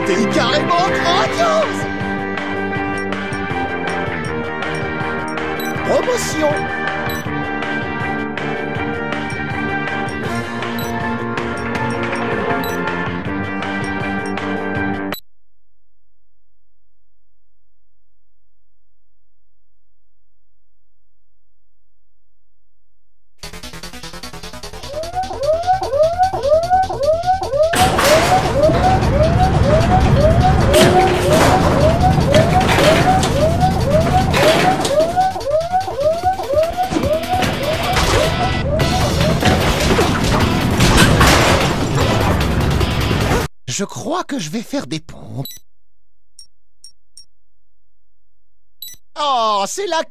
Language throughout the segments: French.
C'était carrément grandiose! Promotion! Je crois que je vais faire des pompes. Oh, c'est la...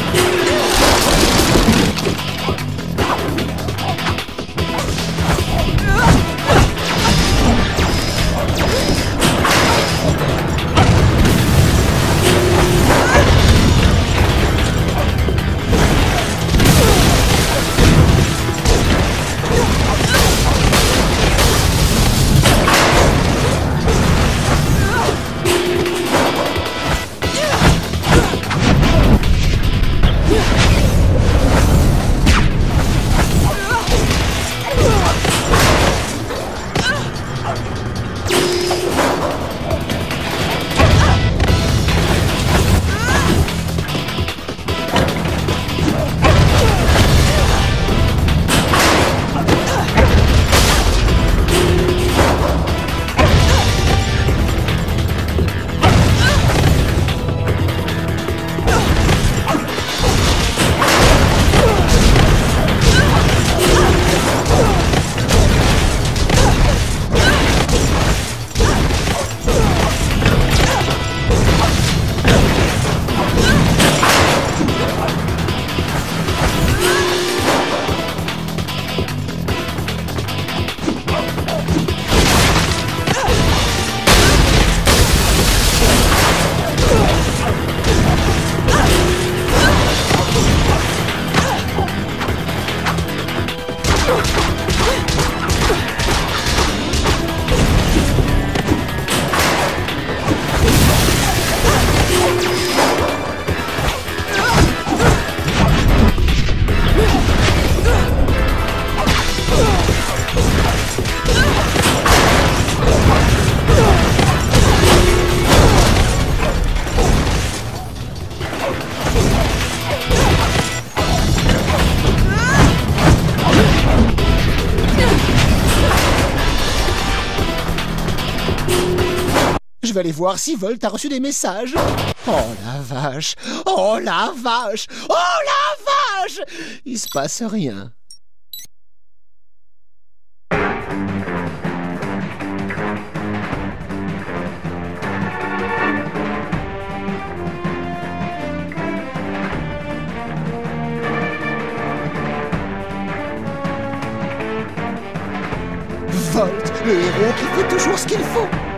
Je vais aller voir si Volt a reçu des messages. Oh la vache! Oh la vache! Oh la vache! Il se passe rien. Volt, le héros qui fait toujours ce qu'il faut.